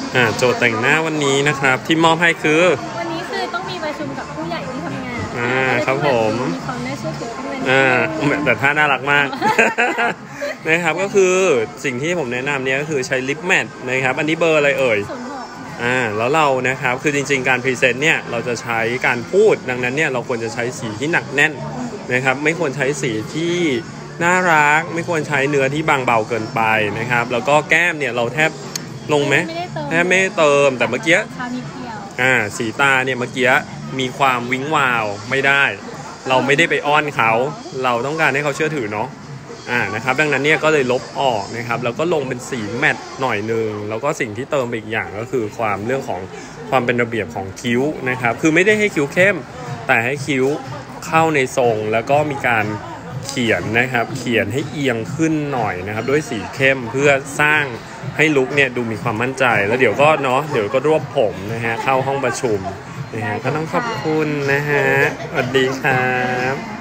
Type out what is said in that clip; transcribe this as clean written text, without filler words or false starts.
โจทย์แต่งหน้าวันนี้นะครับที่มอบให้คือวันนี้คือต้องมีประชุมกับผู้ใหญ่ที่ทำงานครับผมมีความน่าเชื่อถือขึ้นมาแต่ท่าน่ารักมาก นะครับก็คือสิ่งที่ผมแนะนำเนี่ยก็คือใช้ลิปแมทนะครับอันนี้เบอร์อะไรเอ่ยแล้วเรานะครับคือจริงๆการพรีเซนต์เนี่ยเราจะใช้การพูดดังนั้นเนี่ยเราควรจะใช้สีที่หนักแน่นนะครับไม่ควรใช้สีที่น่ารักไม่ควรใช้เนื้อที่บางเบาเกินไปนะครับแล้วก็แก้มเนี่ยเราแทบลงไหมแทบไม่เติมแต่เมื่อกี้สีตาเนี่ยเมื่อกี้มีความวิ้งวาวไม่ได้เราไม่ได้ไปอ้อนเขาเราต้องการให้เขาเชื่อถือเนาะนะครับดังนั้นเนี่ยก็เลยลบออกนะครับแล้วก็ลงเป็นสีแมตต์หน่อยนึงแล้วก็สิ่งที่เติมไปอีกอย่างก็คือความเรื่องของความเป็นระเบียบของคิ้วนะครับคือไม่ได้ให้คิ้วเข้มแต่ให้คิ้วเข้าในทรงแล้วก็มีการเขียนนะครับเขียนให้เอียงขึ้นหน่อยนะครับด้วยสีเข้มเพื่อสร้างให้ลุคเนี่ยดูมีความมั่นใจแล้วเดี๋ยวก็รวบผมนะฮะเข้าห้องประชุมนะฮะก็ต้องขอบคุณนะฮะสวัสดีครับ